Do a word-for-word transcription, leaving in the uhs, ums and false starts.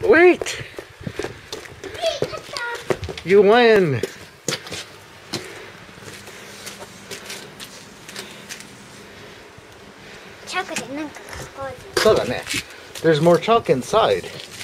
Wait! You win! Chocolate,なんか書こうぜ。 そうだね. There's more chalk inside.